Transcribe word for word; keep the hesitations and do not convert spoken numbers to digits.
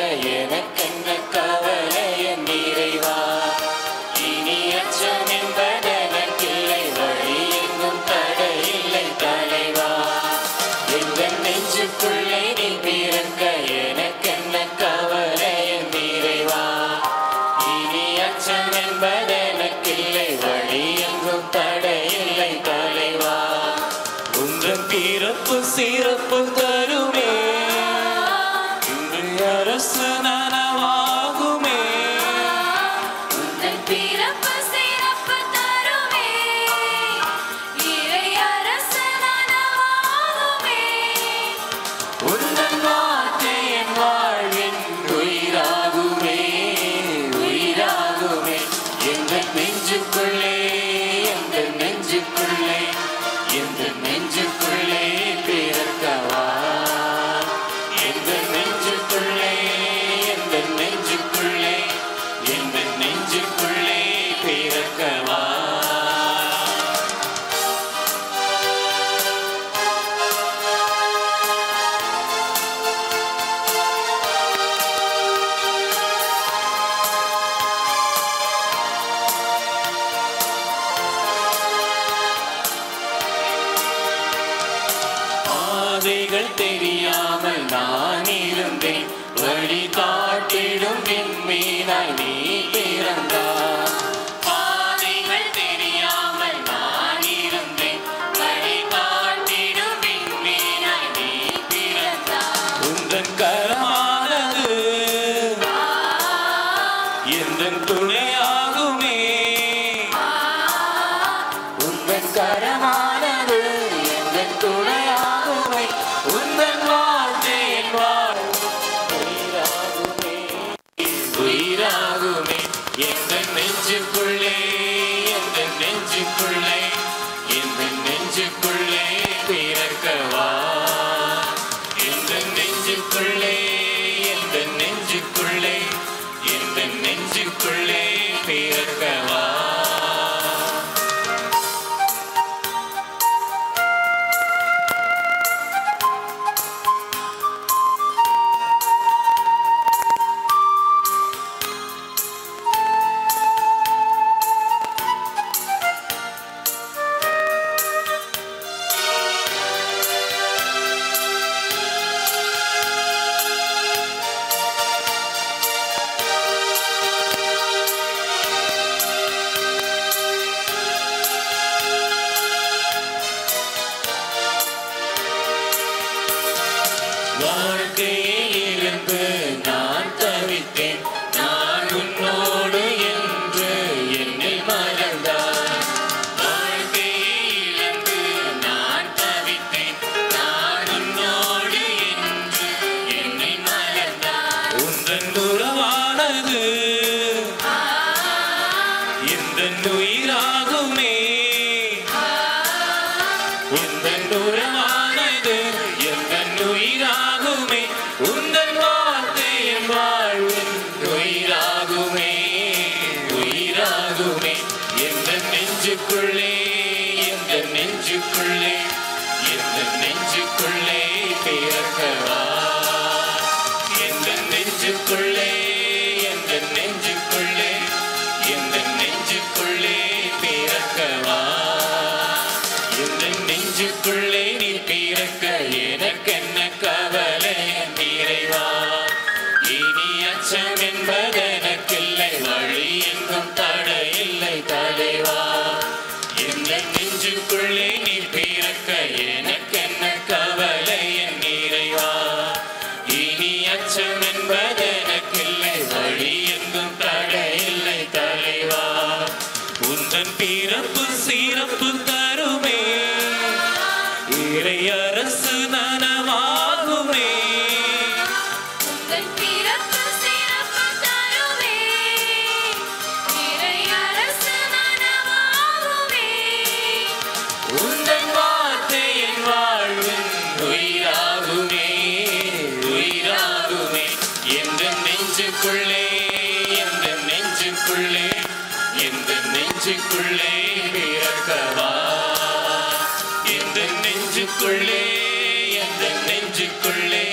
எனக்கென்ன கவலை என் இறைவா. இனி அச்சம் என்பதெனக்கில்லை, வழி எங்கும் தடையில்லை தலைவா. எங்கள் நெஞ்சுக்குள்ளே நீ பிறக்க எனக்கென்ன கவலை என் இறைவா. இனி அச்சம் என்பதெனக்கில்லை, வழி எங்கும் தடையில்லை தலைவா. உந்தன் பிறப்பு சிறப்பு தருமே, இந்த அரசு நனவாகுமே. உந்தன் பிறப்பு சிறப்பு தருமே, இறை அரசு நனவாகுமே. உந்தன் வார்த்தை என் வாழ்வின் உயிராகுமே, உயிராகுமே. எங்கள் நெஞ்சுக்குள்ளே எங்கள் நெஞ்சுக்குள்ளே எங்கள் நெஞ்சுக்குள்ளே பிறக்கவா. எங்கள் நெஞ்சுக்குள்ளே எங்கள் நெஞ்சுக்குள்ளே எங்கள் நெஞ்சுக்குள்ளே பிறக்கவா. பாதைகள் தெரியாமல் நான் இருந்தேன், வழி காட்டிடும் விண்மீனாய் நீ பிறந்தாய். பாதைகள் தெரியாமல் நான் இருந்தேன், வழி காட்டிடும் விண்மீனாய் நீ பிறந்தாய். உந்தன் கரமானது எந்தன் துணையாகுமே, உந்தன் கரமானது எந்தன் துணையாகுமே. உந்தன் வார்த்தை என் வாழ்வு உயிராகுமே, உயிராகுமே. எந்தன் நெஞ்சுக்குள்ளே எந்தன் நெஞ்சுக்குள்ளே எந்தன் நெஞ்சுக்குள்ளே பிறக்கவா. எந்தன் நெஞ்சுக்குள்ளே எந்தன் நெஞ்சுக்குள்ளே எந்தன் நெஞ்சுக்குள்ளே பிறக்கவா. வாழ்க்கையிலிருந்து நான் தவித்தேன், நான் உன்னோடு என்று என்னில் மறந்தாய். வாழ்க்கையிலிருந்து நான் தவித்தேன், நான் உன்னோடு என்று என்னில் மறந்தாய். உந்தன் உறவானது எந்தன் உயிராகுமே, உந்தன் உறவானது எந்தன் உயிராகுமே. உந்தன் வார்த்தை என் வாழ்வின் உயிராகுமே, உயிராகுமே. எந்தன் நெஞ்சுக்குள்ளே எந்தன் நெஞ்சுக்குள்ளே எந்தன் நெஞ்சுக்குள்ளே பிறக்கவா. எந்தன் நெஞ்சுக்குள்ளே எந்தன் நெஞ்சுக்குள்ளே எந்தன் நெஞ்சுக்குள்ளே பிறக்கவா. எந்தன் நெஞ்சுக்குள்ளே நீ பிறக்க எனக்கென்ன கவலை என் இறைவா. இனி அச்சம் என்பதெனக்கில்லை, வழி எங்கும் தடையில்லை தலைவா. எந்தன் நெஞ்சுக்குள்ளே நீ பிறக்க எனக்கென்ன கவலை என் இறைவா. இனி அச்சம் என்பதெனக்கில்லை, வழி எங்கும் தடையில்லை தலைவா. உந்தன் பிறப்பு சிறப்பு தருமே, இறை அரசு நனவாகுமே. உந்தன் பிறப்பு சிறப்பு தருமே, இறை அரசு நனவாகுமே. உந்தன் வார்த்தை என் வாழ்வின் உயிராகுமே, உயிராகுமே. எந்தன் நெஞ்சுக்குள்ளே எந்தன் நெஞ்சுக்குள்ளே எந்தன் நெஞ்சுக்குள்ளே பிறக்கவா. எந்தன் நெஞ்சுக்குள்ளே எந்தன் நெஞ்சுக்குள்ளே